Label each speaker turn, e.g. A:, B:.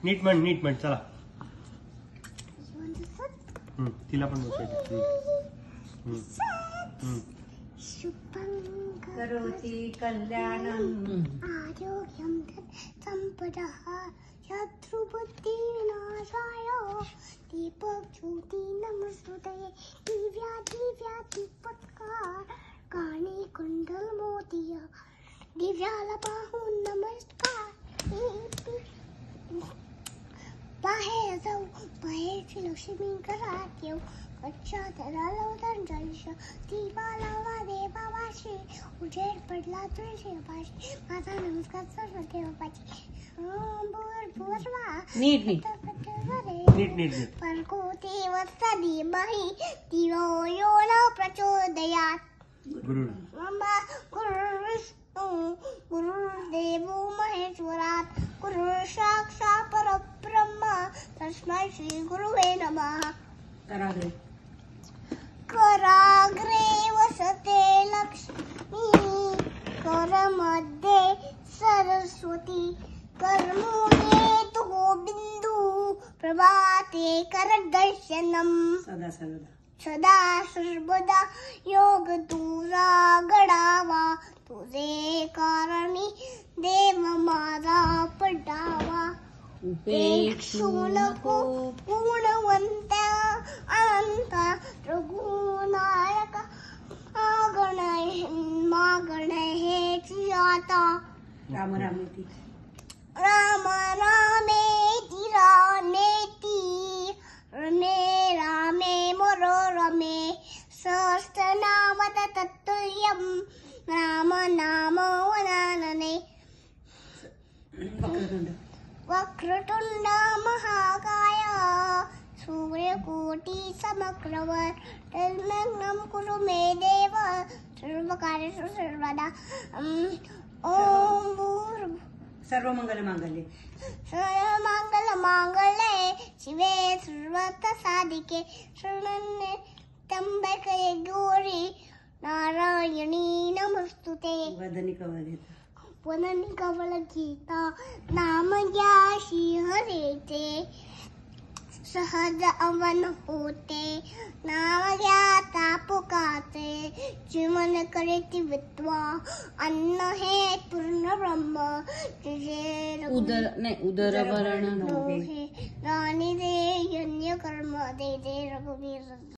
A: नीट म्हण चला. तिला पण बसवायचं.
B: करोति कल्याणं
C: आरोग्यं संपदः शत्रुबुद्धिविनाशाय दीपज्योति नमस्तुते दिव्या दीपत्कार काणी कुंडल मोतिया दिव्याला पाहून नमस्कार. बाहेर जाऊ बाहेरची लक्ष्मी घरात येऊ कच्च्या दराला उदंडांश दिवा लावा देवावाशी उजेड पडला तुळशी पाशी माझा नमस्कार सर्व देवाची.
B: नीट
C: परकोते वत्सदी मही दिवो यो न प्रचोदयात्. गुरुर्विष्णु गुरुर्देवो महेश्वरात् गुरुः साक्षात् परब्रह्म तस्मै श्री गुरुवे नमः. कराग्रे वसते लक्ष्मी करमध्ये सरस्वती कर्मूले तु बिंदु प्रभाते करदर्शनम्. सदा सर्वदा योग तुझा घडावा तुझे कारणी देव माझा पडावा. उपेक्षू नको गुणवंत अनंत रघुनायक मागण हेची आता.
B: राम
C: रामेति रामेति रमे रामे मनोरमे सहस्रनाम तत्तुल्यं राम नाम वदानने. वक्रतुंड महाकाय सूर्यकोटि समप्रभ तन्मयं कुरु मे देव सर्वकार्येषु सर्वदा. ओम
B: सर्वमंगलमांगल्ये
C: शिवे सर्वार्थ साधिके शरण्ये त्र्यंबके गौरी नारायणी नमस्तुते. वदनी कवल गीता नाम घ्याशी हरेचे सहज अवन होते नाम घ्याता पुकाचे जीवन करेती विद्वा अन्न हे पूर्ण ब्रह्म तुझे
B: उदरभरण
C: राणी दे यज्ञ कर्म दे रघुवीर.